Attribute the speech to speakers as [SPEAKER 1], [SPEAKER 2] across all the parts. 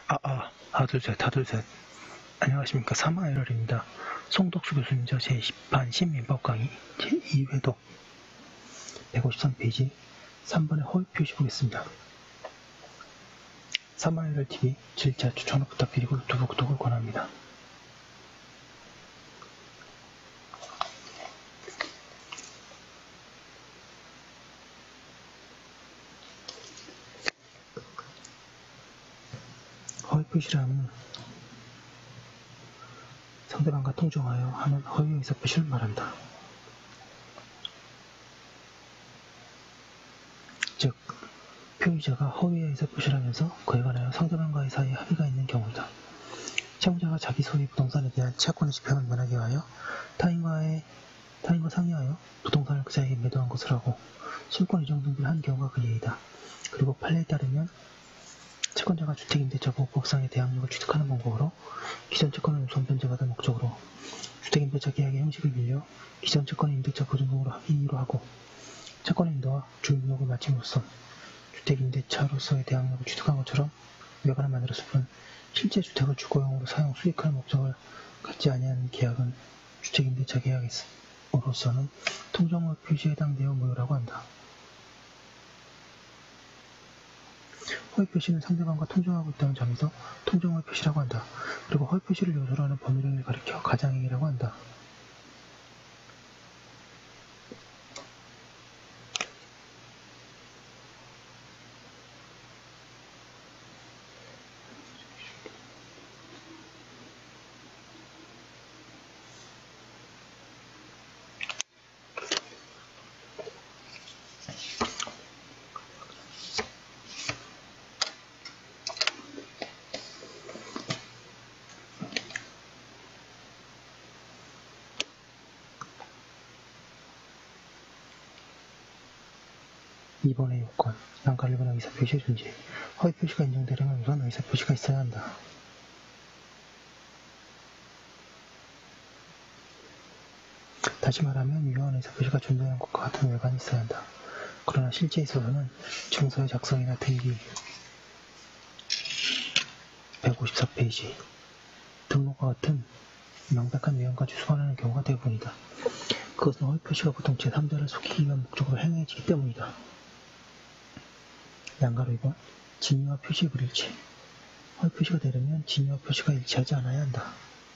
[SPEAKER 1] 하둘셋. 안녕하십니까. 3화1월입니다. 송덕수 교수님저 제10판 신민법 강의 제2회독 153페이지 3번의 허위 표시 보겠습니다. 3화1월TV 질자 추천을 부탁드리고 유튜브 구독을 권합니다. 허위 표시라는 상대방과 통정하여 하는 허위 의사 표시를 말한다. 즉, 표의자가 허위 의사 표시를 하면서 그에 관하여 상대방과의 사이에 합의가 있는 경우이다. 채무자가 자기 소유 부동산에 대한 채권의 지평을 면하기 위하여 타인과 상의하여 부동산을 그자에게 매도한 것을 하고 실권 이전 등기를 한 경우가 그 예이다. 그리고 판례에 따르면 채권자가 주택임대차 보호법상의 대항력을 취득하는 방법으로 기존 채권을 우선 변제받을 목적으로 주택임대차 계약의 형식을 빌려 기존 채권의 임대차 보증금으로 합의로 하고 채권의 인도와 주임목을 마침으로써 주택임대차로서의 대항력을 취득한 것처럼 외관을 만들었을 뿐 실제 주택을 주거용으로 사용 수익할 목적을 갖지 아니하는 계약은 주택임대차 계약으로서는 통정허위 표시에 해당되어 무효라고 한다. 허위 표시는 상대방과 통정하고 있다는 점에서 통정허위 표시라고 한다. 그리고 허위 표시를 요소로 하는 법률행위를 가리켜 가장행위라고 한다. 이번의 요건, 양가를 위한 의사표시의 존재. 허위 표시가 인정되려면 우선 의사표시가 있어야 한다. 다시 말하면 유효한 의사표시가 존재하는 것과 같은 외관이 있어야 한다. 그러나 실제에 있어서는 증서의 작성이나 등기 154페이지 등록과 같은 명백한 외형과 주소하는 경우가 대부분이다. 그것은 허위 표시가 보통 제3자를 속이기 위한 목적으로 행해지기 때문이다. 양가로 2번 진위와 표시의 불일치. 허위 표시가 되려면 진위와 표시가 일치하지 않아야 한다.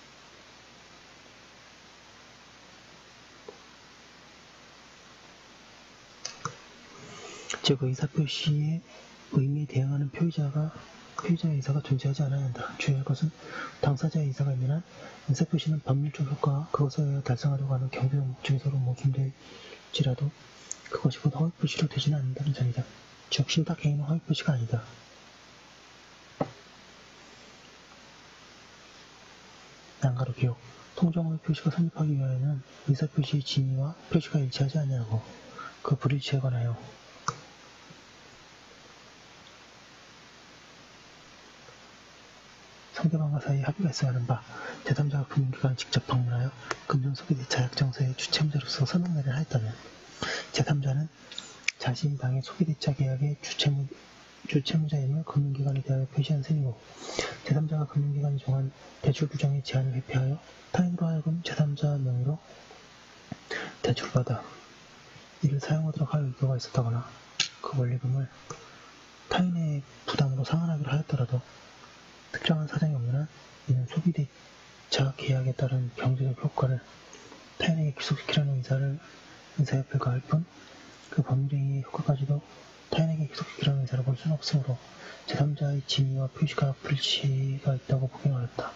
[SPEAKER 1] 즉 의사표시의 의미에 대응하는 표의자의 의사가 존재하지 않아야 한다. 주의할 것은 당사자의 의사가 있는 한 의사표시는 법률적 효과와 그것에 의해 달성하려고 하는 경제적 목적이 서로 모순될지라도 그것이 곧 허위 표시로 되지는 않는다는 점이다. 즉 신탁행위는 허위 표시가 아니다. 양가로 기억. 통정허위 표시가 성립하기 위하여는 의사표시의 진위와 표시가 일치하지 아니하고 그 불일치에 관하여 상대방과 사이에 합의가 있어야 하는 바 제3자가 금융기관을 직접 방문하여 금전소비대차 약정서의 주채무자로서 서명 내를 하였다면 제3자는 자신이 당해 소비대차 계약의 주채무자임을 금융기관에 대하여 표시한 셈이고 제3자가 금융기관이 정한 대출 규정의 제한을 회피하여 타인으로 하여금 제3자 명의로 대출을 받아 이를 사용하도록 할 의도가 있었다거나 그 원리금을 타인의 부담으로 상환하기로 하였더라도 특정한 사정이 없는 한 이는 소비대차 계약에 따른 경제적 효과를 타인에게 귀속시키려는 의사에 불과할 뿐 그 법률행위의 효과까지도 타인에게 귀속시키려는 의사를 볼 수는 없으므로 제3자의 진위와 표시가 불일치가 있다고 보기는 어렵다.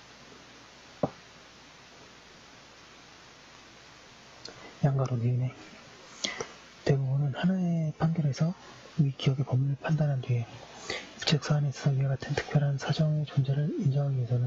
[SPEAKER 1] 양가로 니은에 대부분은 하나의 판결에서 위 기억의 법률을 판단한 뒤에 부책 사안에 있어서 위와 같은 특별한 사정의 존재를 인정하기 위해서는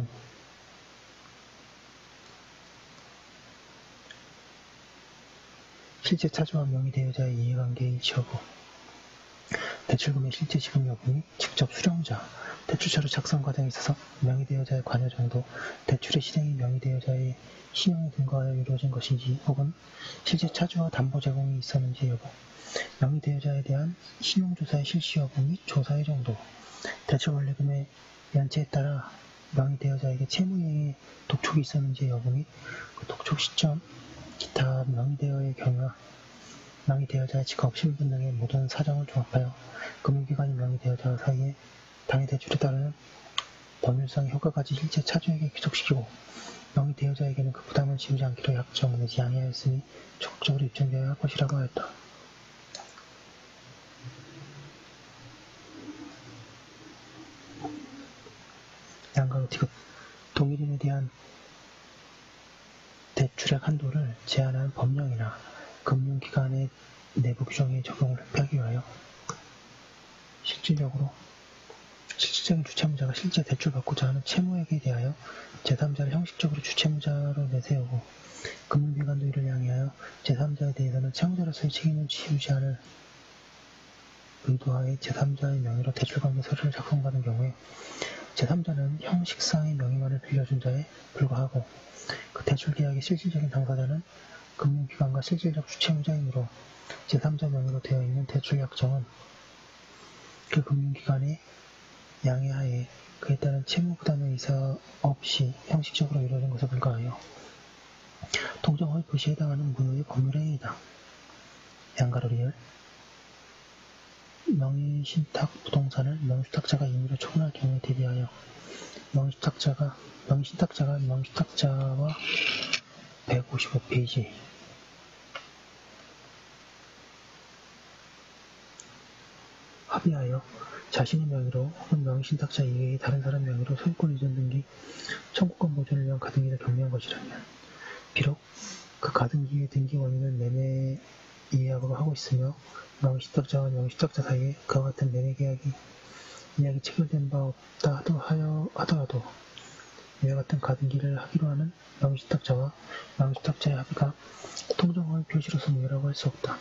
[SPEAKER 1] 실제 차주와 명의대여자의 이해관계의 일치 여부, 대출금의 실제 지급 여부니 직접 수령자, 대출처를 작성 과정에 있어서 명의대여자의 관여 정도, 대출의 실행이 명의대여자의 신용에 근거하여 이루어진 것인지 혹은 실제 차주와 담보 제공이 있었는지 여부, 명의대여자에 대한 신용조사의 실시 여부 및 조사의 정도, 대출원리금의 연체에 따라 명의 대여자에게 채무행위의 독촉이 있었는지 여부 및 그 독촉 시점, 기타 명의 대여의 경우와 명의 대여자의 직업, 신분 등의 모든 사정을 종합하여 금융기관이 명의 대여자 사이에 당해 대출에 따르는 법률상 효과까지 실제 차주에게 귀속시키고 명의 대여자에게는 그 부담을 지우지 않기로 약정 내지 양해하였으니 적극적으로 입증되어야 할 것이라고 하였다. 양가로 디귿 동일인에 대한 대출액 한도를 제한하는 법령이나 금융기관의 내부 규정에 적용을 회피하기 위하여 실질적인 주채무자가 실제 대출받고자 하는 채무액에 대하여 제3자를 형식적으로 주채무자로 내세우고 금융기관도 이를 양해하여 제3자에 대해서는 채무자로서의 책임을 지우지 않을 의도하에 제3자의 명의로 대출관계 서류를 작성받은 경우에 제3자는 형식상의 명의만을 빌려준 자에 불과하고 그 대출계약의 실질적인 당사자는 금융기관과 실질적 주채무자이므로 제3자 명의로 되어 있는 대출약정은 그 금융기관의 양해하에 그에 따른 채무부담의 의사 없이 형식적으로 이루어진 것에 불과하여 통정 허위 표시에 해당하는 무효의 법률행위이다. 양가로 리얼 명의신탁 부동산을 명의주탁자가 임의로 처분할 경우에 대비하여 명의신탁자와 155페이지 합의하여 자신의 명의로 혹은 명의신탁자 이외의 다른 사람 명의로 소유권 이전 등기, 청구권 보존을 위한 가등기를 경리한 것이라면 비록 그 가등기의 등기 원인은 매매 이해하고 하고 있으며 명의신탁자와 명의주탁자 사이에 그와 같은 매매 계약이 체결된 바 없다 하더라도 이와 같은 가등기를 하기로 하는 명의신탁자와 명의주탁자의 합의가 통정허위 표시로서 무효라고 할 수 없다.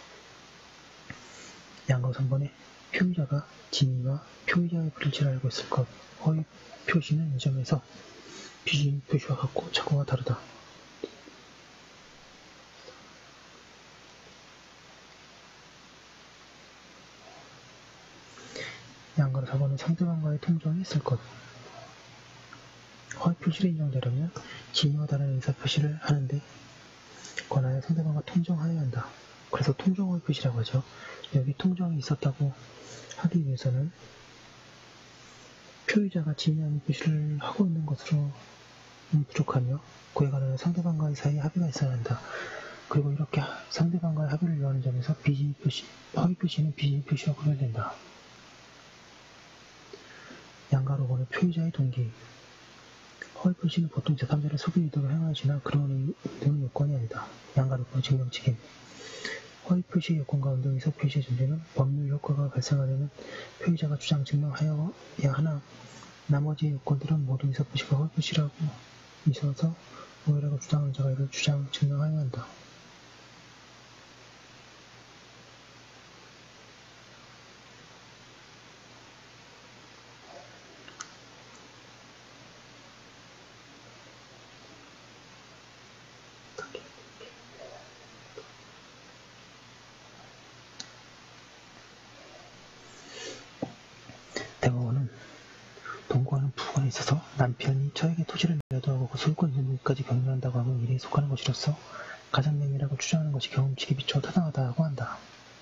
[SPEAKER 1] 양가 3번에 표의자가 진위와 표의자의 불일치를 알고 있을 것. 허위 표시는 이 점에서 비진 표시와 같고 착오가 다르다. 양가로 4번은 상대방과의 통정이 있을 것. 허위 표시를 인정되려면 진위와 다른 의사 표시를 하는데 권하여 상대방과 통정하여야 한다. 그래서 통정허위 표시라고 하죠. 여기 통정이 있었다고 하기 위해서는 표의자가 진위 아닌 표시를 하고 있는 것으로 부족하며 그에 관하여 상대방과의 사이에 합의가 있어야 한다. 그리고 이렇게 상대방과의 합의를 요하는 점에서 허위 표시는 비진위 표시와 구별된다. 양가로 보는 표의자의 동기. 허위 표시는 보통 제3자를 속일 의도로 행하여지나 그런 의도는 요건이 아니다. 양가로 보는 증명 책임. 허위 표시의 요건 가운데 의사 표시의 존재는 법률 효과가 발생하려면 표의자가 주장 증명하여야 하나 나머지 요건들은 모두 의사 표시가 허위 표시라고 있어서 오해라고 주장하는 자가 이를 주장 증명하여야 한다. 대법원은 동거하는 부부간에 있어서 남편이 처에게 토지를 매도하고 그 소유권 이전까지 경유한다고 하면 일에 속하는 것이로서 가장 명의라고 주장하는 것이 경험칙에 비추어 타당하다고 한다.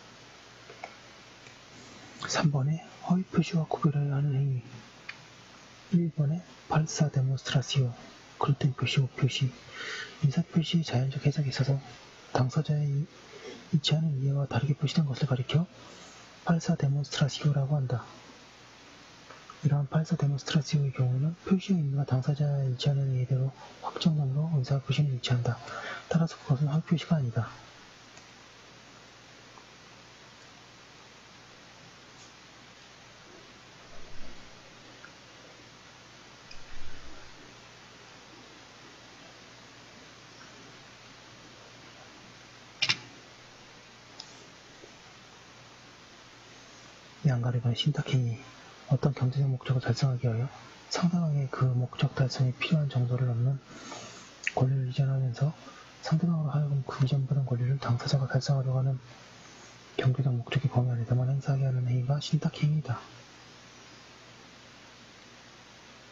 [SPEAKER 1] 3번에 허위 표시와 구별해야 하는 행위. 1번에 falsa demonstratio, 그릇된 표시, 오표시. 의사표시의 자연적 해석에 있어서 당사자의 있지 않은 이해와 다르게 표시된 것을 가리켜 falsa demonstratio라고 한다. 이러한 falsa demonstratio의 경우는 표시의 의미가 당사자의 있지 않은 이해대로 확정됨으로 의사표시는 일치한다. 따라서 그것은 허위 표시가 아니다. 양가를 건 신탁행위. 어떤 경제적 목적을 달성하기 위하여 상대방의 그 목적 달성에 필요한 정도를 넘는 권리를 이전하면서 상대방으로 하여금 그 이전받은 권리를 당사자가 달성하려고 하는 경제적 목적의 범위 안에서만 행사하게 하는 행위가 신탁행위이다.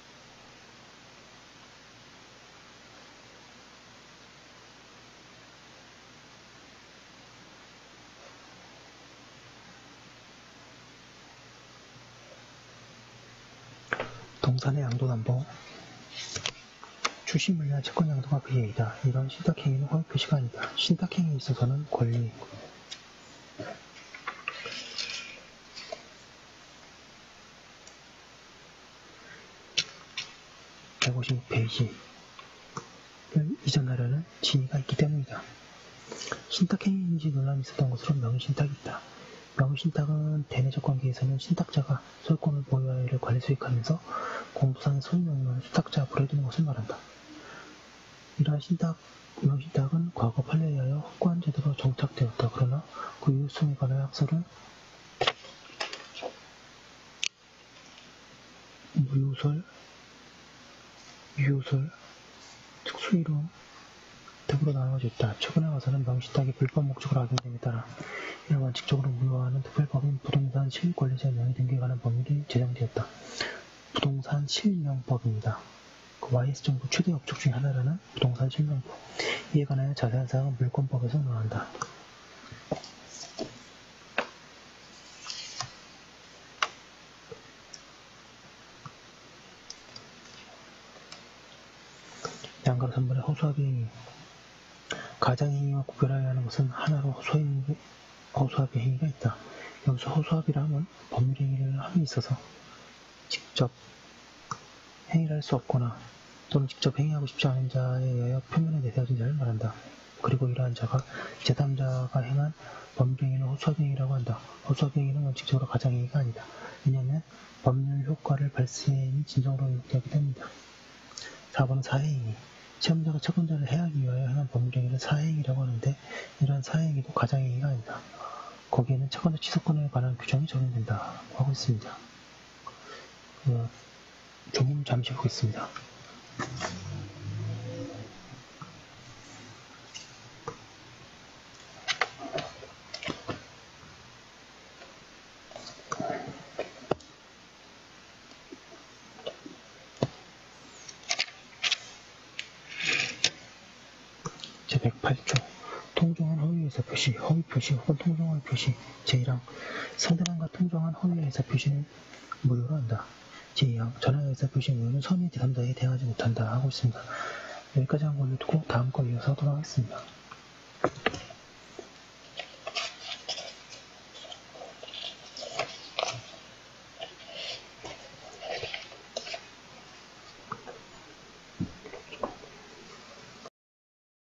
[SPEAKER 1] 부동산의 양도 남보, 출신 물량 채권 양도가 그의 이다. 이런 신탁행위는 허위 표시가 아니다. 신탁행위에 있어서는 권리, 156페이지 이전하려는 진위가 있기 때문이다. 신탁행위인지 논란이 있었던 것으로 명의신탁이 있다. 명의신탁은 대내적 관계에서는 신탁자가 소유권을 보유하여 이를 관리 수익하면서 공부상의 소유 명령을 수탁자 앞으로 해두는 것을 말한다. 이러한 명의신탁은 과거 판례에 의하여 확고한 제도로 정착되었다. 그러나 그 유효성에 관하여 학설은 유효설, 특수이론 등으로 나눠져 있다. 최근에 와서는 명의신탁이 불법 목적으로 악용됨에 따라 이를 원칙적으로 무효화하는 특별법인 부동산 실권리자 명의 등기에 관한 법률이 제정되었다. 부동산 실명법입니다. 그 YS 정부 최대 업적 중 하나라는 부동산 실명법. 이에 관하여 자세한 사항은 물권법에서 논한다. 양가로 3번의 허수아비 행위. 가장행위와 구별하여야 하는 것은 하나로 허수아비 행위가 있다. 여기서 허수아비라 함은 법률 행위를 함에 있어서 직접 행위를 할 수 없거나 또는 직접 행위하고 싶지 않은 자에 의하여 표면에 내세워진 자를 말한다. 그리고 이러한 자가 제3자가 행한 법률 행위는 허수아비 행위라고 한다. 허수아비 행위는 원칙적으로 가장행위가 아니다. 왜냐하면 법률 효과를 발생이 진정으로 요구되기 때문이다. 4번은 사해행위. 시험자가 채권자를 해하기 위하여 행한 법률행위를 사해행위라고 하는데 이러한 사해행위도 가장행위가 아니다. 거기에는 채권자 취소권에 관한 규정이 적용된다고 하고 있습니다. 조문 잠시 보겠습니다. 제108조 통정한 허위의사 표시, 허위 표시 혹은 통정한 표시 제1항 상대방과 통정한 허위의사 표시는 무효로 한다. 제2항 전화의사 표시 무효는 선의 제3자에게 대응하지 못한다 하고 있습니다. 여기까지 한 걸 두고 다음 거 이어서 하도록 하겠습니다.